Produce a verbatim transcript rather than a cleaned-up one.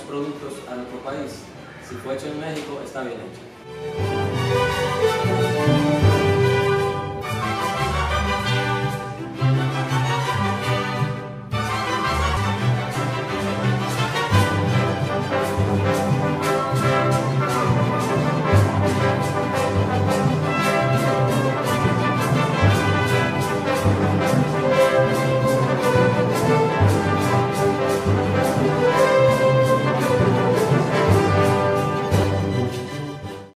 productos a nuestro país. Si fue hecho en México, está bien hecho.